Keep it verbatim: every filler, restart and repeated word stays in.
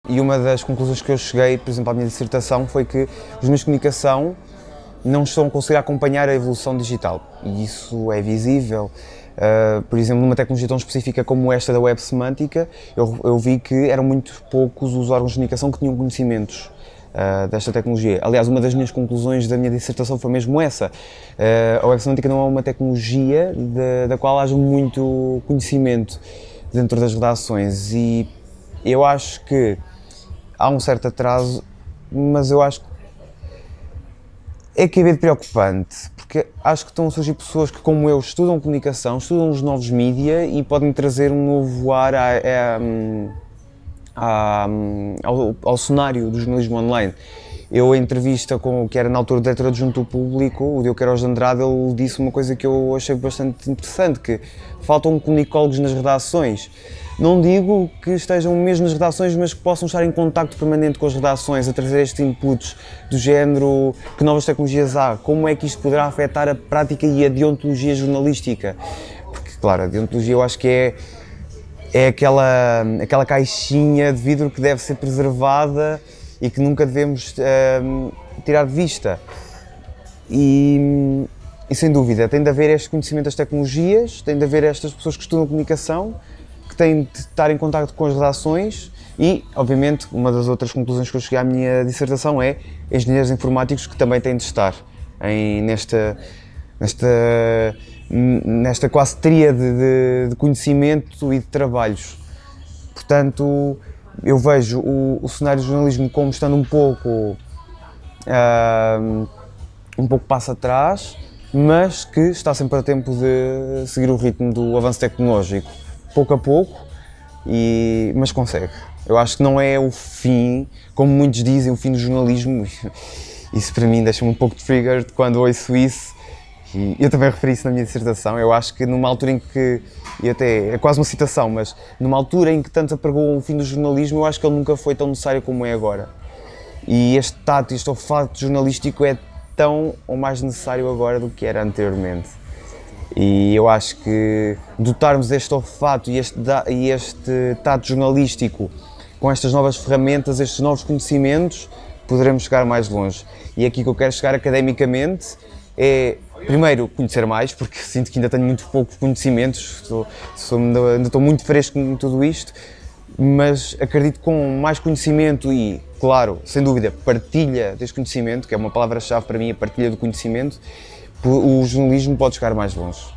E uma das conclusões que eu cheguei, por exemplo, à minha dissertação, foi que os meios de comunicação não estão a conseguir acompanhar a evolução digital. E isso é visível. Uh, por exemplo, numa tecnologia tão específica como esta da web semântica, eu, eu vi que eram muito poucos os órgãos de comunicação que tinham conhecimentos uh, desta tecnologia. Aliás, uma das minhas conclusões da minha dissertação foi mesmo essa. Uh, a web semântica não é uma tecnologia de, da qual haja muito conhecimento dentro das redações, e eu acho que há um certo atraso, mas eu acho que é que é bem preocupante, porque acho que estão a surgir pessoas que, como eu, estudam comunicação, estudam os novos mídia e podem trazer um novo ar a, a, a, ao, ao cenário do jornalismo online. Eu, em entrevista com o que era na altura o diretor adjunto do Público, o Dioqueiroz de Andrade, ele disse uma coisa que eu achei bastante interessante, que faltam comunicólogos nas redações. Não digo que estejam mesmo nas redações, mas que possam estar em contacto permanente com as redações, a trazer estes inputs do género, que novas tecnologias há, como é que isto poderá afetar a prática e a deontologia jornalística. Porque, claro, a deontologia eu acho que é, é aquela, aquela caixinha de vidro que deve ser preservada e que nunca devemos uh, tirar de vista. E, e, sem dúvida, tem de haver este conhecimento das tecnologias, tem de haver estas pessoas que estudam comunicação, que têm de estar em contacto com as redações e, obviamente, uma das outras conclusões que eu cheguei à minha dissertação é engenheiros informáticos que também têm de estar em, nesta, nesta, nesta quase tríade de, de conhecimento e de trabalhos. Portanto, eu vejo o, o cenário do jornalismo como estando um pouco, uh, um pouco passo atrás, mas que está sempre a tempo de seguir o ritmo do avanço tecnológico. Pouco a pouco, e, mas consegue. Eu acho que não é o fim, como muitos dizem, o fim do jornalismo. Isso para mim deixa-me um pouco triggered quando ouço isso. E eu também referi isso na minha dissertação. Eu acho que numa altura em que, e até é quase uma citação, mas numa altura em que tantos apregoam o fim do jornalismo, eu acho que ele nunca foi tão necessário como é agora. E este tato, este olfato jornalístico é tão ou mais necessário agora do que era anteriormente. E eu acho que dotarmos este olfato e este, e este tato jornalístico com estas novas ferramentas, estes novos conhecimentos, poderemos chegar mais longe. E aqui que eu quero chegar academicamente é, primeiro, conhecer mais, porque sinto que ainda tenho muito poucos conhecimentos, estou, estou, ainda estou muito fresco em tudo isto, mas acredito que com mais conhecimento e, claro, sem dúvida, partilha deste conhecimento, que é uma palavra-chave para mim, a partilha do conhecimento, o jornalismo pode chegar mais longe.